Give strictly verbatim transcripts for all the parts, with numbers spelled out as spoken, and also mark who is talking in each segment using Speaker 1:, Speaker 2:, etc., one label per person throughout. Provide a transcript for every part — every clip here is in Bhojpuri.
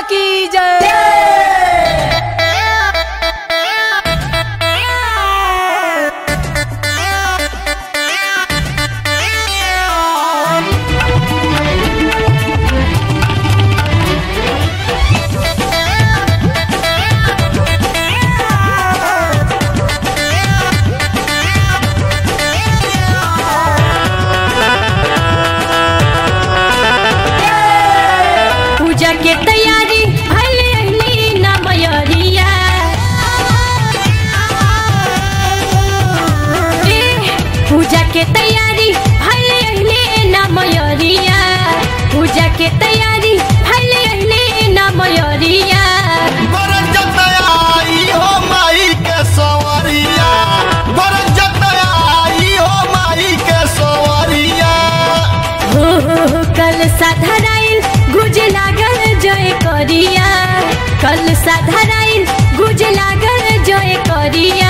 Speaker 1: की जय। पूजा के तैयारी भले ना मयरिया पूजा के तैयारी भले ना मयरिया पूजा के तैयारी भले ना मयरिया कल साधराइल गुज लागल जय करिया कल साधराइल गुज लागल जय करिया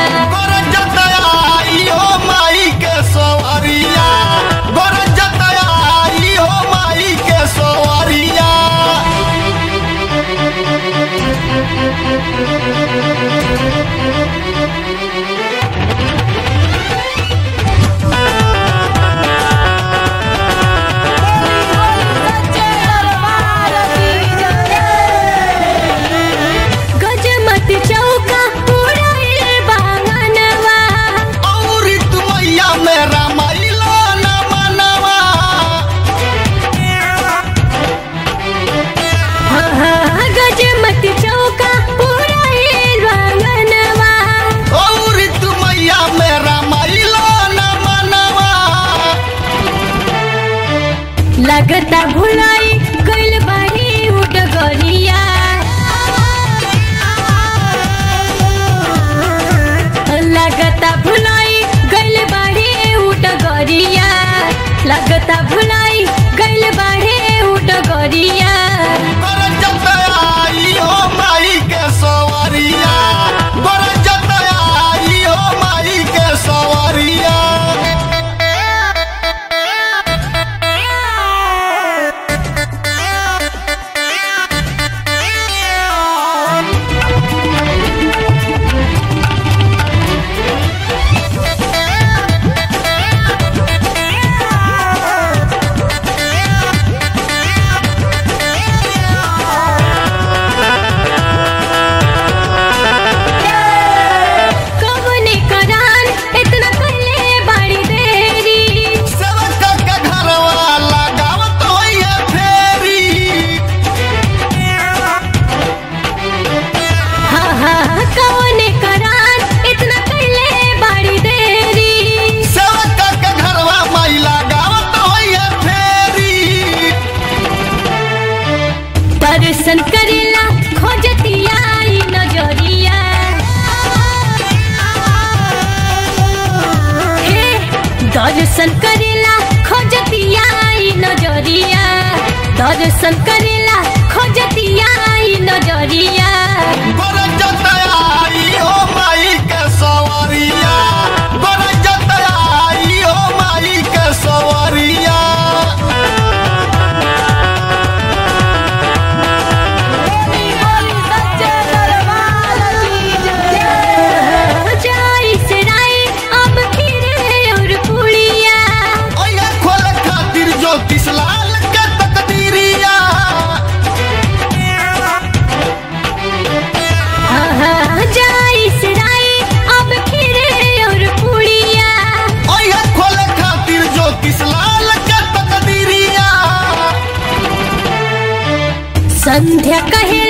Speaker 1: लगता भुलाई गइल बाड़ी उडगरिया लगता भुलाई गइल बाड़ी उडगरिया लगता भुलाई गइल बाड़ी उडगरिया दर्शन करेला खोजतिया नजरिया हे दर्शन करेला खोजतिया नजरिया दर्शन करेला खोजतिया नजरिया संध्या कहे